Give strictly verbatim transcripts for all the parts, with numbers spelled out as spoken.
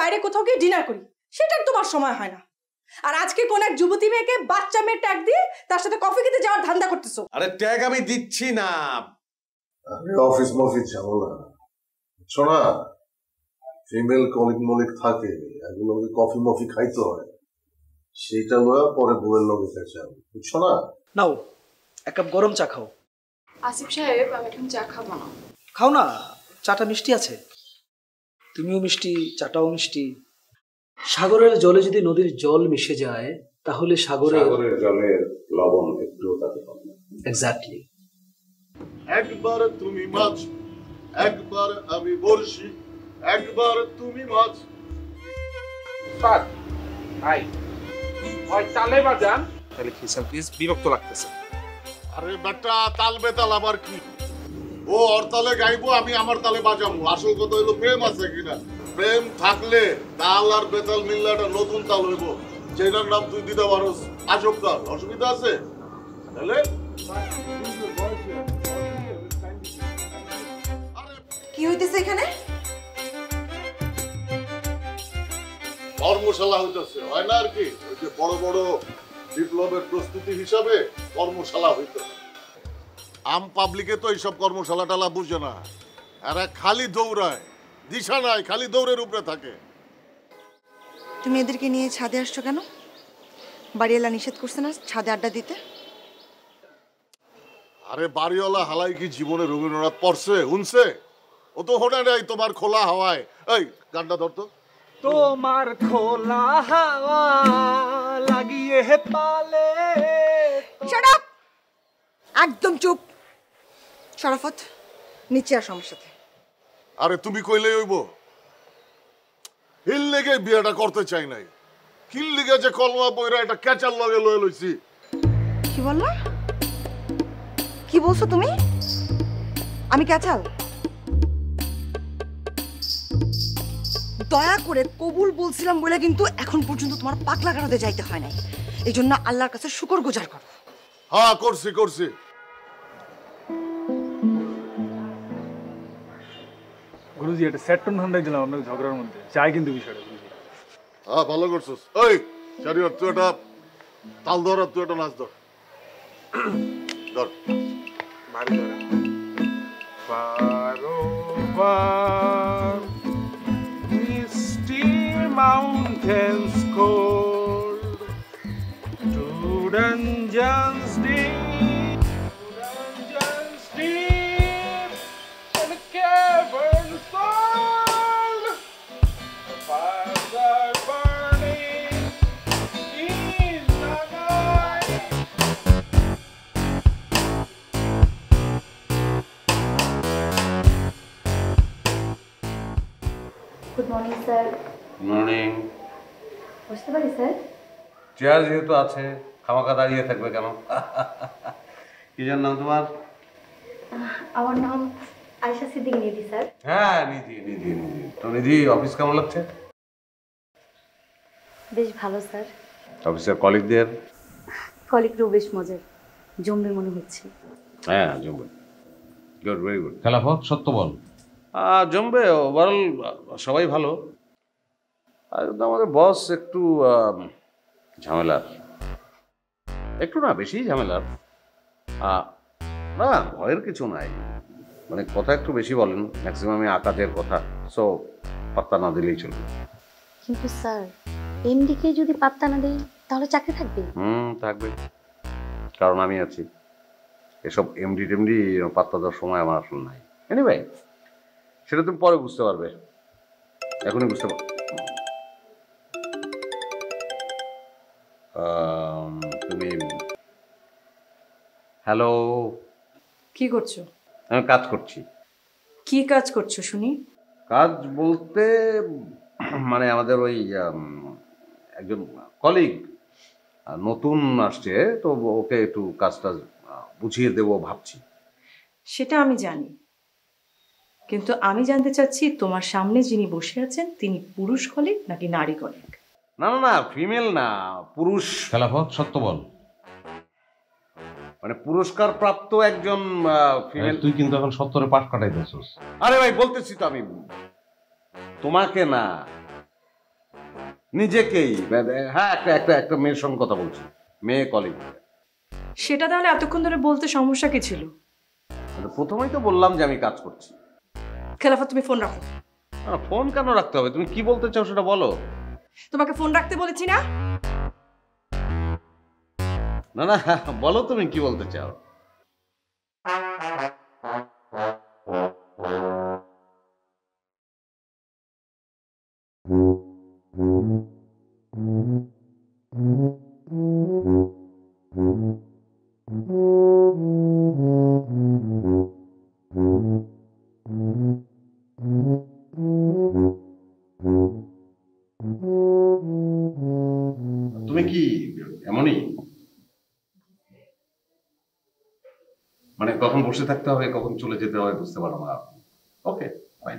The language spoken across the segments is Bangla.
বাইরে কোথাও গিয়ে ডিনার করি, সেটার তোমার সময় হয় না। আর আজকে কোন এক যুবতী মেয়েকে বাচ্চা মেয়ে ট্যাগ দিয়ে তার সাথে কফি খেতে যাওয়ার ধান্দা করতেছো। আরে ট্যাগ আমি দিচ্ছি না, আরে অফিস মফিস ঝামেলা শোনা, ফিমেল কলিগ মলিক থাকে, এগুলোকে কফি মফি খাইতে হয়, সেইটা লয়া পরে বউয়ের লগে খেয়েছে, বুঝছো না? নাও এক কাপ গরম চা খাও। আসিফ সাহেব, আমি এখন চা খাবো না। খাও না, চাটা মিষ্টি আছে। তুমিও মিষ্টি, চাটাও মিষ্টি। সাগরের জলে যদি নদীর জল মিশে যায় তাহলে সাগরের সাগরের জলের লবণ একটুও তাতে পাবে না। এক্স্যাক্টলি। একবার তুমি মাছ, একবার আমি বড়শি, একবার তুমি মাছ। স্যার ভাই ওই তালে বাজান তাহলে খিসাব প্লিজ, বিরক্ত লাগতেছে। আরে বেটা, তাল বেতাল আবার কি? ও ওর তালে গাইবো, আমি আমার তালে বাজাবো। আসল কথা হইলো প্রেম আছে কিনা। প্রেম থাকলে তাল আর বেতাল মিললে একটা নতুন তাল হইব, যেটার নাম তুই দিতে পারোস আজব তাল। অসুবিধা আছে? তাহলে কি হইতেছে এখানে? কর্মশালা হইতেছে, হয় না আর কি? ওই যে বড় বড় বিপ্লবের প্রস্তুতি হিসাবে কর্মশালা হইতেছে। আম পাবলিকে তো এইসব কর্মশালা টালা বুঝে না, এরা খালি দৌড়ায়, দিশা নাই, খালি দৌড়ের উপরে থাকে। তুমি এদেরকে নিয়ে ছাদে আসছো কেন? বাড়িওয়ালা নিষেধ করছে না ছাদে আড্ডা দিতে? আরে বাড়িওয়ালা হালাই কি জীবনে রবীন্দ্রনাথ পড়ছে শুনছে? ও তো হোনা নাই তোমার খোলা হাওয়ায়। এই গানটা ধরতো। তোমার খোলা হাওয়া লাগিয়ে পালে। শাট আপ, একদম চুপ। শরাফত, নিচে আসো আমার সাথে। আরে তুমি কইলে হইব? হিল লেগে বিয়েটা করতে চাই নাই, কিল লেগে যে কলমা বইরা এটা ক্যাচার লগে লয়ে লইছি। কি বললা? কি বলছো তুমি? আমি ক্যাচাল? দয়া করে কবুল বলছিলাম বলে কিন্তু এখন পর্যন্ত তোমার পাগলা গারদে যাইতে হয় নাই। এই জন্য আল্লাহর কাছে শুকর গুজার করো। হ্যাঁ করছি করছি। গুরুজি এটা সেট টোন ঠান্ডাই দিলাম আপনাকে ঝগড়ার মধ্যে, চাই কিন্তু বিষয়টা গুরুজি। হ্যাঁ ভালো করছিস। এই চারিয়ার তুই এটা তাল ধর, তুই এটা নাচ ধর। ধর ভারী ধরে বারোবার misty mountains cold to dungeons deep, dungeons deep and the caverns cold. The fires are burning in the night. Good morning sir. Good morning. বসতে পারি স্যার? চেয়ার যেহেতু আছে, খামাকা দাঁড়িয়ে থাকবে কেন? কি যেন নাম তোমার? আমার নাম আয়েশা সিদ্দিক নিধি স্যার। হ্যাঁ নিধি, নিধি নিধি। তো নিধি, অফিস কেমন লাগছে? বেশ ভালো স্যার। অফিসের কলিগদের? কলিগরাও বেশ মজার, জমবে মনে হচ্ছে। হ্যাঁ জমবে। Good, very good. খেলাফত সত্য বল। জমবে, ওভারঅল সবাই ভালো। আর কিন্তু আমাদের বস একটু ঝামেলার, একটু না বেশি ঝামেলার। না ভয়ের কিছু নাই, মানে কথা একটু বেশি বলেন, ম্যাক্সিমামই আকাশের কথা, সো পাত্তা না দিলেই চলবে। কিন্তু স্যার এমডিকে যদি পাত্তা না দেই তাহলে চাকরি থাকবে? হুম থাকবে, কারণ আমি আছি। এসব এমডি টেমডি পাত্তা দেওয়ার সময় আমার আসলে নাই। এনিওয়ে সেটা তুমি পরে বুঝতে পারবে, এখনই বুঝতে পারবে। তুমি হ্যালো, কি করছো? আমি কাজ করছি। কি কাজ করছো শুনি? কাজ বলতে মানে আমাদের ওই একজন কলিগ নতুন আসছে, তো ওকে একটু কাজটা বুঝিয়ে দেবো ভাবছি। সেটা আমি জানি, কিন্তু আমি জানতে চাচ্ছি তোমার সামনে যিনি বসে আছেন তিনি পুরুষ কলিগ নাকি নারী কলিগ? না না না, ফিমেল না, পুরুষ। খেলাফত সত্য বল। মানে পুরস্কার প্রাপ্ত একজন ফিমেল। তুই কিন্তু এখন সত্তরে পাশ কাটাইতেছিস। আরে ভাই বলতেছি তো আমি তোমাকে না, নিজেকেই। হ্যাঁ, একটা একটা একটা মেয়ের সঙ্গে কথা বলছি, মেয়ে কলিগ। সেটা তাহলে এতক্ষণ ধরে বলতে সমস্যা কি ছিল? প্রথমেই তো বললাম যে আমি কাজ করছি। খেলাফত, তুমি ফোন রাখো। ফোন কেন রাখতে হবে? তুমি কি বলতে চাও সেটা বলো। তোমাকে ফোন রাখতে বলেছি না? না না, বলো তুমি কি বলতে চাও। তুমি কি এমনই, মানে কখন বসে থাকতে হবে কখন চলে যেতে হবে বুঝতে পারো না? Okay, fine.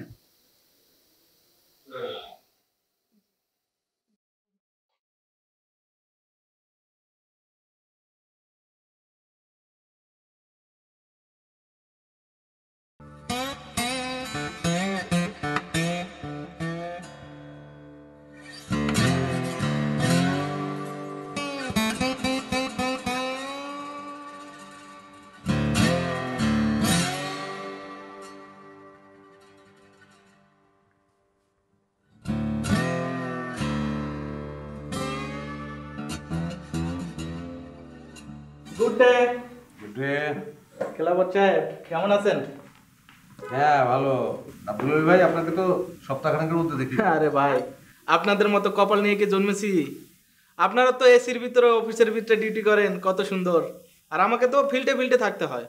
Good day. Good day. Khelafat সাহেব কেমন আছেন? হ্যাঁ ভালো। আব্দুল ভাই, আপনাকে তো সপ্তাহখানেকের মধ্যে দেখি। আরে ভাই, আপনাদের মতো কপাল নিয়ে কি জন্মেছি? আপনারা তো এসির ভিতরে অফিসের ভিতরে ডিউটি করেন, কত সুন্দর। আর আমাকে তো ফিল্ডে ফিল্ডে থাকতে হয়।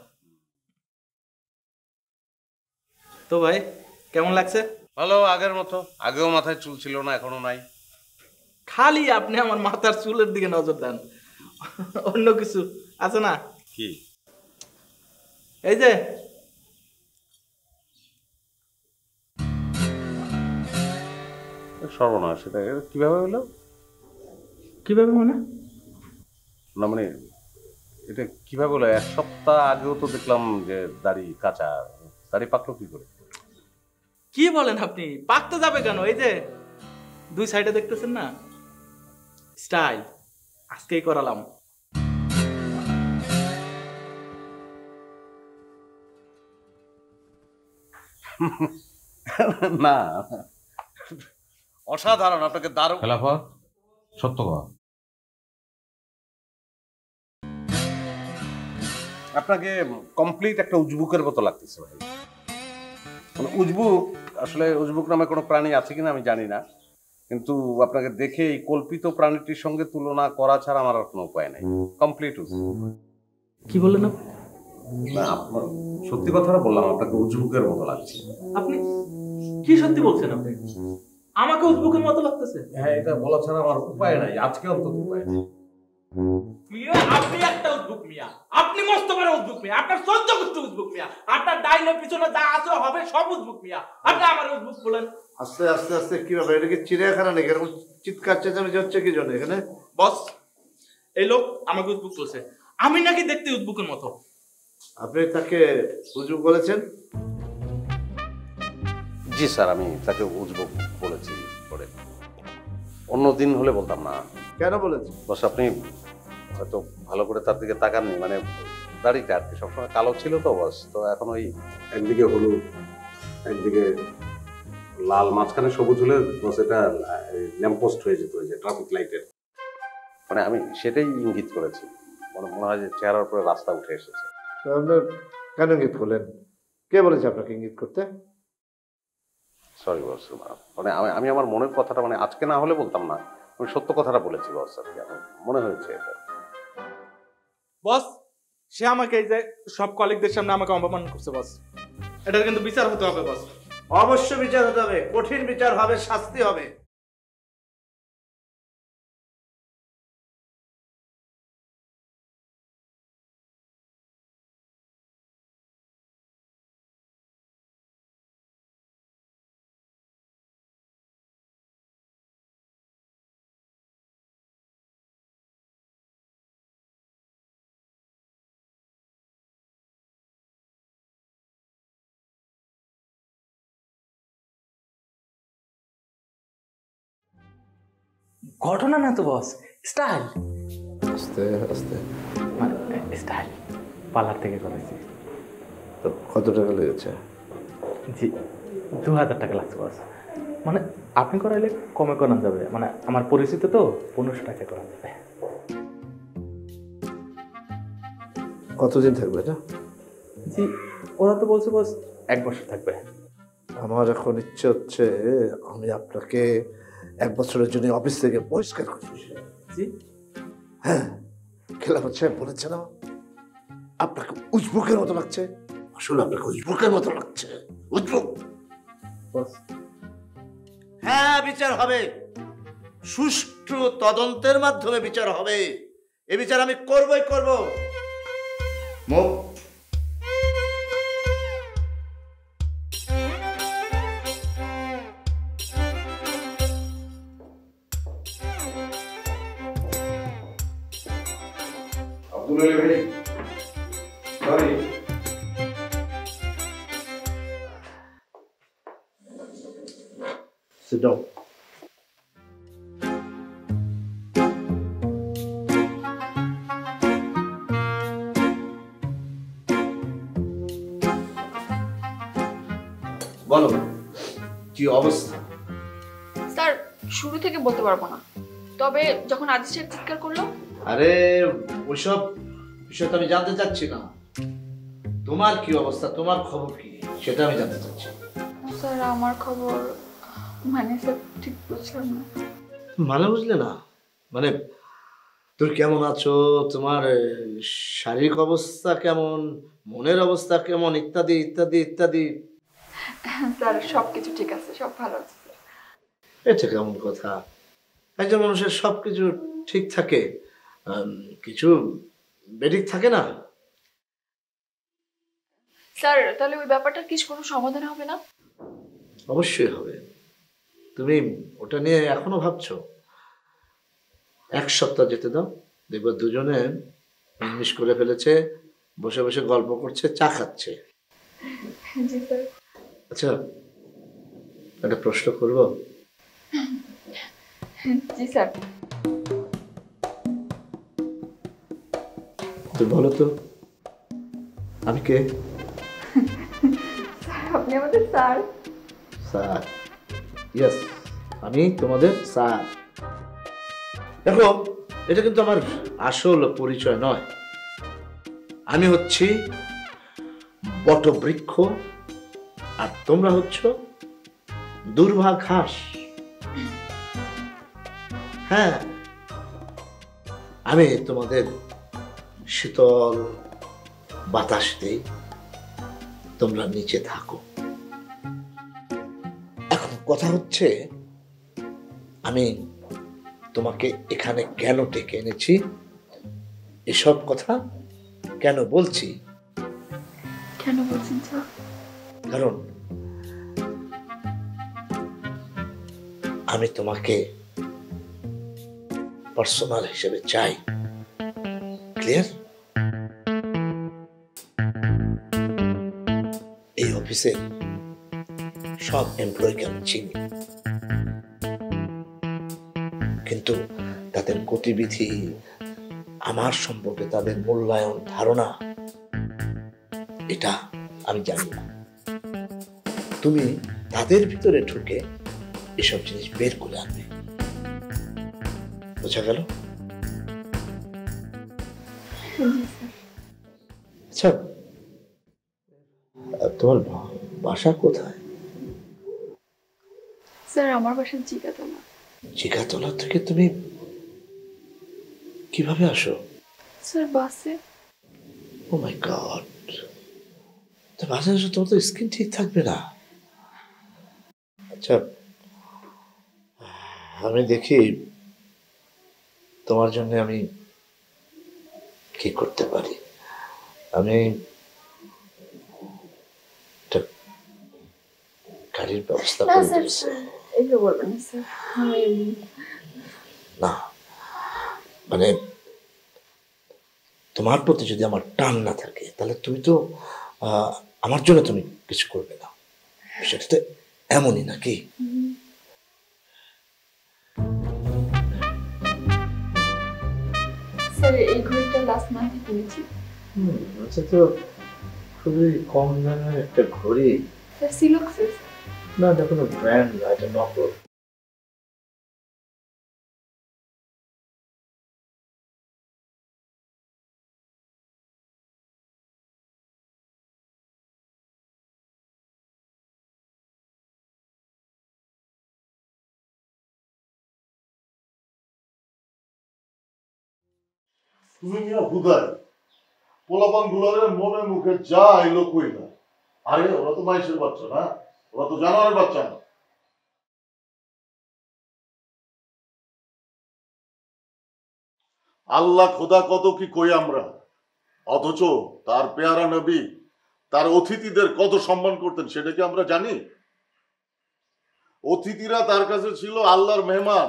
তো ভাই কেমন লাগছে? ভালো, আগের মতো। আগেও মাথায় চুল ছিল না, এখনো নাই। খালি আপনি আমার মাথার চুলের দিকে নজর দেন, অন্য কিছু আছে না? কি? এই যে সর্বনাশ, সেটা কিভাবে হলো? কিভাবে মানে? না মানে এটা কিভাবে হলো? এক সপ্তাহ আগেও তো দেখলাম যে দাড়ি কাঁচা, দাড়ি পাকলো কি করে? কি বলেন আপনি? পাকতে যাবে কেন? এই যে দুই সাইডে দেখতেছেন না, স্টাইল আজকেই করালাম। না, অসাধারণ, আপনাকে দারুণ। খেলাফত, সত্য কথা, আপনাকে কমপ্লিট একটা উজবুকের মতো লাগতেছে ভাই। মানে উজবুক, আসলে উজবুক নামে কোনো প্রাণী আছে কিনা আমি জানি না, কিন্তু আপনাকে দেখে এই কল্পিত প্রাণীটির সঙ্গে তুলনা করা ছাড়া আমার আর কোনো উপায় নাই। কমপ্লিট উজবুক। কি বললেন না, আপনার সত্যি কথাটা বললাম, আপনাকে উজবুকের মতো লাগছে। আপনি কি সত্যি বলছেন? আপনি আমাকে উজবুকের মতো লাগতেছে? হ্যাঁ, এটা বলা ছাড়া আমার উপায় নাই, আজকে অন্তত উপায় নাই। মিয়া, আপনি একটা উজবুক মিয়া, আপনি মস্ত বড় উজবুক মিয়া, আপনার চোদ্দ গোষ্ঠী উজবুক মিয়া, আপনার ডাইনে পিছনে যা আছে হবে সব উজবুক মিয়া, আপনি আমার উজবুক বলেন। আস্তে আস্তে আস্তে কি ব্যাপার? এটা কি চিড়িয়াখানা নাকি? এরকম চিৎকার চেঁচামেচি হচ্ছে কি জন্য এখানে? বস, এই লোক আমাকে উজবুক বলছে, আমি নাকি দেখতে উজবুকের মতো। আপনি তাকে উজবুক বলেছেন? জি স্যার, আমি তাকে উজবুক বলেছি। পরে অন্য দিন হলে বলতাম না। কেন বলেছেন? বস, আপনি হয়তো ভালো করে তার দিকে তাকাননি, মানে দাড়িটা আর কি সবসময় কালো ছিল তো বস, তো এখন ওই একদিকে হলুদ একদিকে লাল, মাঝখানে সবুজ হলে বস এটা ল্যাম্পপোস্ট হয়ে যেত, ওই যে ট্রাফিক লাইটের। মানে আমি সেটাই ইঙ্গিত করেছি, মনে মনে হয় যে চেহারার উপরে রাস্তা উঠে এসেছে। আপনার কেন ইঙ্গিত করলেন? কে বলেছে আপনাকে ইঙ্গিত করতে? সরি বস, মানে আমি আমি আমার মনের কথাটা, মানে আজকে না হলে বলতাম না, আমি সত্য কথাটা বলেছি বস, আর কি আমার মনে হয়েছে এটা। বস, সে আমাকে এই যে সব কলিগদের সামনে আমাকে অপমান করছে বস, এটার কিন্তু বিচার হতে হবে বস। অবশ্যই বিচার হতে হবে, কঠিন বিচার হবে, শাস্তি হবে। ঘটনা না তো বস, স্টাইল। আস্তে আস্তে মানে স্টাইল পার্লার থেকে করেছি। তো কত টাকা লেগেছে? জি দু হাজার টাকা লাগছে বস। মানে আপনি করাইলে কমে করানো যাবে, মানে আমার পরিচিত তো পনেরোশো টাকা করা যাবে। কতদিন থাকবে এটা? জি ওরা তো বলছে বস এক বছর থাকবে। আমার এখন ইচ্ছে হচ্ছে আমি আপনাকে এক বছরের জন্য অফিস থেকে বহিষ্কার করি। জি হ্যাঁ, খেলাফত সাহেব বলেছে না আপনাকে উজবুকের মতো লাগছে। আসলে আপনাকে উজবুকের মতো লাগছে। উজবুক। হ্যাঁ বিচার হবে, সুষ্ঠু তদন্তের মাধ্যমে বিচার হবে। এ বিচার আমি করবই করব। মুখ আব্দুল আলী ভাই, সরি। Sit down. বলো কি অবস্থা? স্যার শুরু থেকে বলতে পারবো না, তবে যখন আদিস সাহেব চিৎকার করলো। আরে ওইসব বিষয় তো আমি জানতে চাচ্ছি না। তোমার কি অবস্থা, তোমার খবর কি সেটা আমি জানতে চাচ্ছি। স্যার আমার খবর মানে স্যার ঠিক বুঝলাম না। মানে বুঝলে না? মানে তুমি কেমন আছো, তোমার শারীরিক অবস্থা কেমন, মনের অবস্থা কেমন, ইত্যাদি ইত্যাদি ইত্যাদি। স্যার সব কিছু ঠিক আছে, সব ভালো আছে। এটা কেমন কথা? একজন মানুষের সব কিছু ঠিক থাকে, কিছু বেঠিক থাকে না। স্যার তাহলে ওই ব্যাপারটার কিছু কোনো সমাধান হবে না? অবশ্যই হবে। তুমি ওটা নিয়ে এখনো ভাবছো? এক সপ্তাহ যেতে দাও, দেখবে দুজনে মিশমিশ করে ফেলেছে, বসে বসে গল্প করছে, চা খাচ্ছে। জি স্যার। আচ্ছা একটা প্রশ্ন করব? জি স্যার। তুই বলো তো আমি কে? আপনি আমাদের স্যার। স্যার? ইয়েস, আমি তোমাদের স্যার। দেখো এটা কিন্তু আমার আসল পরিচয় নয়। আমি হচ্ছি বটবৃক্ষ আর তোমরা হচ্ছ দুর্ভা ঘাস। হ্যাঁ, আমি তোমাদের শীতল বাতাস দেই, তোমরা নিচে থাকো। এখন কথা হচ্ছে আমি তোমাকে এখানে কেন ডেকে এনেছি, এসব কথা কেন বলছি? কেন বলছেন স্যার? কারণ আমি তোমাকে পার্সোনাল হিসেবে চাই। ক্লিয়ার? এই অফিসে সব এমপ্লয়িকে আমি চিনি, কিন্তু তাদের গতিবিধি, আমার সম্পর্কে তাদের মূল্যায়ন, ধারণা, এটা আমি জানি না। তুমি তাদের ভিতরে ঢুকে এসব জিনিস বের করে আনবে। বোঝা গেল? আচ্ছা তোমার বাসা কোথায়? স্যার আমার বাসা জিগাতলা। জিগাতলা থেকে তুমি কিভাবে আসো? স্যার বাসে। ও মাই গড, তো বাসে আসো, তোমার তো স্কিন ঠিক থাকবে না। আচ্ছা আমি দেখি তোমার জন্য আমি কি করতে পারি। আমি গাড়ির ব্যবস্থা করে দিয়েছি। এগুলো বলবেন না স্যার। আমি না মানে তোমার প্রতি যদি আমার টান না থাকে তাহলে তুমি তো আমার জন্য তুমি কিছু করবে না। সেটা তো এমনই নাকি? এই ঘড়িটা লাস্ট মান্থে কিনেছি। হুম, আচ্ছা তো খুবই কম দামের একটা ঘড়ি। সিলক্সিস? না, এটা কোনো ব্র্যান্ড না, এটা নকল। তুমি মিয়া হুদাই পোলাপান গুলারের মনে মুখে যা এলো কই না। আরে ওরা তো মাইশের বাচ্চা না, ওরা তো জানোয়ারের বাচ্চা না। আল্লাহ খোদা কত কি কই আমরা, অথচ তার পেয়ারা নবী তার অতিথিদের কত সম্মান করতেন সেটা কি আমরা জানি? অতিথিরা তার কাছে ছিল আল্লাহর মেহমান।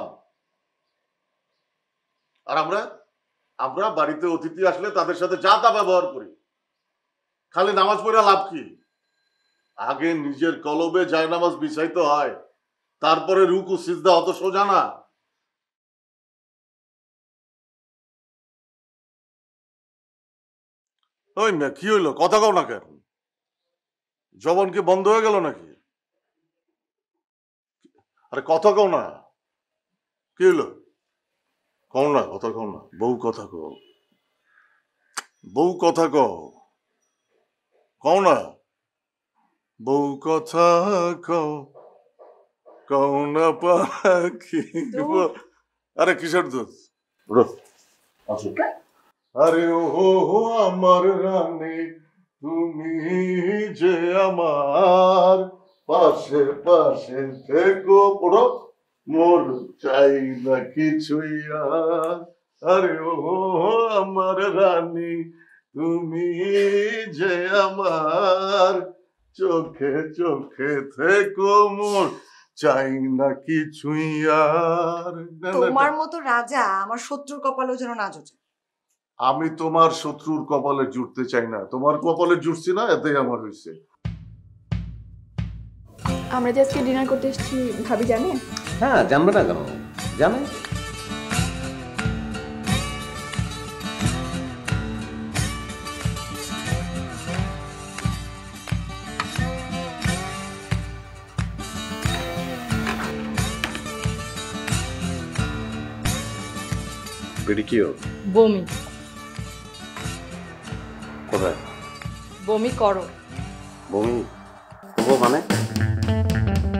আর আমরা আমরা বাড়িতে অতিথি আসলে তাদের সাথে যা তা ব্যবহার করি। খালি নামাজ পড়া লাভ কি? আগে নিজের কলবে যায় নামাজ বিছাইতে হয়, তারপরে রুকু সিজদা অত সোজা না। ওই না কি হইলো, কথা কও না কেন? জবান কি বন্ধ হয়ে গেল নাকি? আরে কথা কও না, কি হইলো? কও না, কথা কও না। বউ কথা কও, বউ কথা কও, কও না। বউ কথা কও, কও না পাখি। আরে কিসের দুধ? আসো। আরে ও আমার রানী, তুমি যে আমার পাশে পাশে থেকো। পড়ো, মোর চাই না কিছুই আর। আরে ও আমার রানী, তুমি যে আমার চোখে চোখে থেকো, মোর চাই না কিছুই আর। তোমার মতো রাজা আমার শত্রুর কপালেও যেন না জোটে। আমি তোমার শত্রুর কপালে জুটতে চাই না, তোমার কপালে জুটছি না, এতেই আমার হয়েছে। আমরা যে আজকে ডিনার করতে এসেছি ভাবি জানে? হ্যাঁ, জানবে না কেন, জানে। বমি। কোথায় বমি করো? বমি করবো মানে?